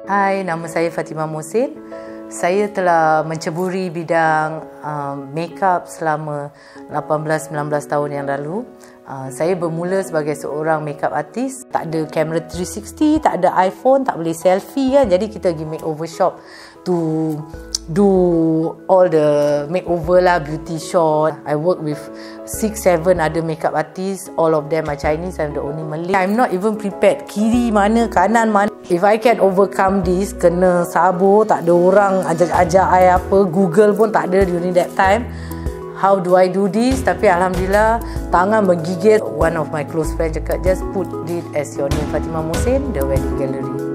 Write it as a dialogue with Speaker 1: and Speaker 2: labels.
Speaker 1: Hai, nama saya Fatimah Mohsin. Saya telah menceburi bidang makeup selama 18-19 tahun yang lalu. Saya bermula sebagai seorang makeup artist. Tak ada kamera 360, tak ada iPhone, tak boleh selfie kan. Jadi kita pergi makeover shop to do all the makeover lah, beauty shot. I work with 6-7 other makeup artists. All of them are Chinese. I'm the only Malay. I'm not even prepared. Kiri mana, kanan mana. If I can overcome this, kena sabar, tak ada orang ajak-ajak I apa, Google pun tak ada during that time. How do I do this? Tapi Alhamdulillah, tangan menggigil. One of my close friends cakap, just put it as your name, Fatimah Mohsin, the wedding gallery.